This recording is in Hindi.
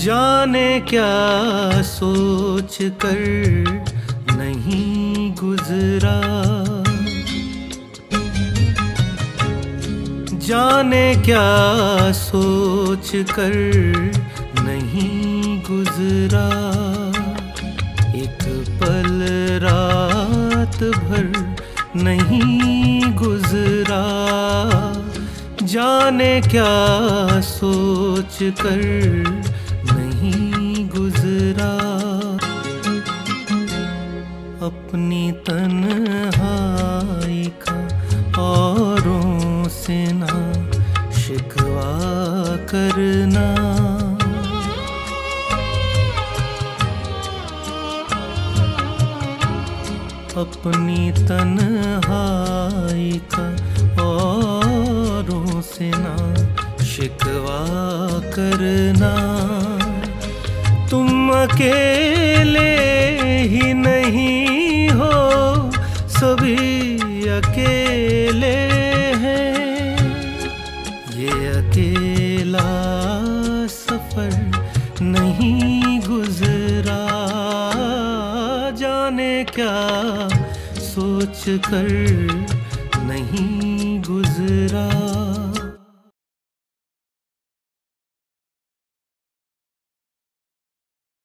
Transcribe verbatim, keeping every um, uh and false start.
जाने क्या सोच कर नहीं गुजरा, जाने क्या सोच कर नहीं गुजरा। एक पल रात भर नहीं गुजरा, जाने क्या सोच कर नहीं गुजरा। अपनी तन्हाई का औरों से ना शिकवा करना, अपनी तन्हाई का औरों से ना शिकवा करना। तुम अकेले ही नहीं हो, सभी अकेले हैं। ये अकेला सफर नहीं गुजरा, जाने क्या सोच कर नहीं गुजरा।